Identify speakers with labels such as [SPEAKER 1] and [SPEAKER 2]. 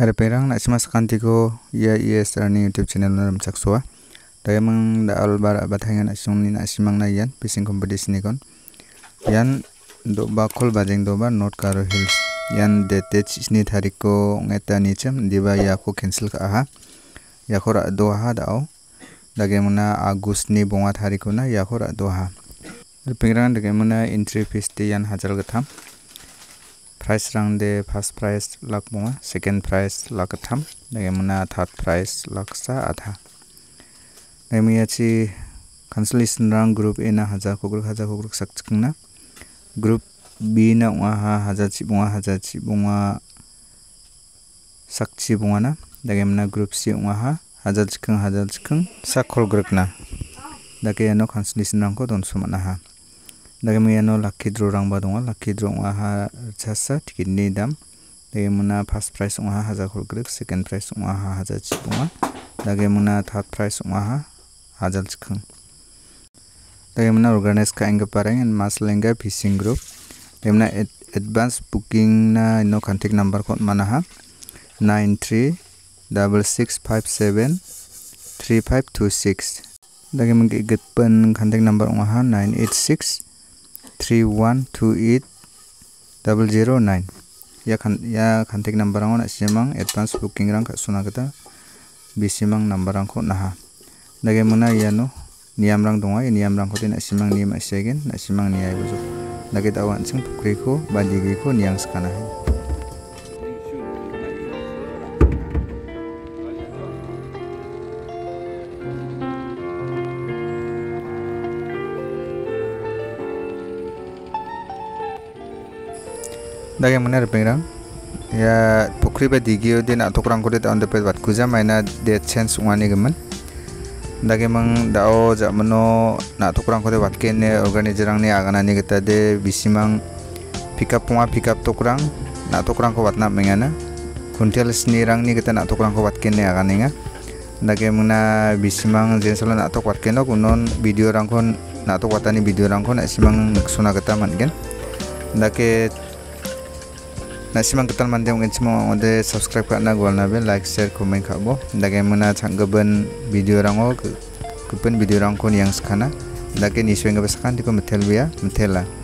[SPEAKER 1] Ada perang nak cuma sekantiko ya yes ni YouTube channel dalam caksua. Daya mang da albar bathangan asung ni nak simang na yan fishing competition ni kon. Yan do ba kol bajeng do ba not karo hills. Yan date ni tariko ngeta ni cem diba ya ko cancel ka aha. Ya ko ra do ha dao. Dagemana Agus ni bonga tariko na ya ko ra do ha. Perang dagemana entry fees ti yan hajar gatham. Price rang de first price lak bunga, second price lak tham, dagemana third price lak sa adha. Dagemaya chi cancellation rang group A na hajar kogruk sakchikna. Group B na unga hajar chi bunga sakchi bunga na. Dagemana group C unga hajar chikeng sakol gruk na. Dageyano cancellation rang ko don sumana ha. Dagemano lucky draw rang ba donga, lucky draw ha chasa ticket ni dam. Dagemana first price ha hajar kolgruk, second price ha hajar chibunga. Dagemana third price ha hajar chikeng. Dagemana organize ka engga pareng and maslenga fishing group. Dagemana advance booking na no contact number kot mana ha 9366573526. Dagemana getpen contact number ha 986 3128 009. Ya contact number ang simang advance booking rang kasuna kita bisimang number ang ko naha. Dagemana yano niam rang donga niam rang ko tin simang niam asegen na simang niai bujo. Daget awan sing pukri ko badigi ko niang skana. Dagemana perang ya pukri ba digio din atokrang ko dit on the pet bat kuja maina de chance wani gemen. Dagemang dao jamano na atokrang ko de bat kene organizer rang ni agana ni kita de bisimang pick up tokrang na atokrang ko bat na mengana kuntel sni rang ni kita na atokrang ko bat kene agana nga. Dagemana bisimang jensala na atok bat kene kunon video rang kon na atok watani video rang kon simang suna kita mangen. Dake Nasimang ketal mandem ngecimo ode subscribe karena gua nabe like share komen kabo. Dagemana changgaben video rango kepen video rangkon yang sekana. Dake niswe ngabesakan tiko metel biya metela.